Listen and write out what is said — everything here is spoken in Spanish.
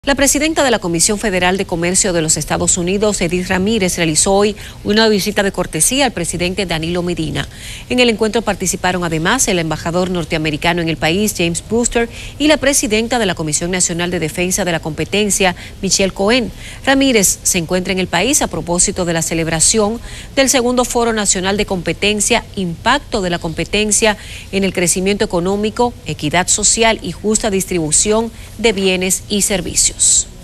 La presidenta de la Comisión Federal de Comercio de los Estados Unidos, Edith Ramírez, realizó hoy una visita de cortesía al presidente Danilo Medina. En el encuentro participaron además el embajador norteamericano en el país, James Brewster, y la presidenta de la Comisión Nacional de Defensa de la Competencia, Michelle Cohen. Ramírez se encuentra en el país a propósito de la celebración del segundo Foro Nacional de Competencia, Impacto de la Competencia en el Crecimiento Económico, Equidad Social y Justa Distribución de Bienes y Servicios.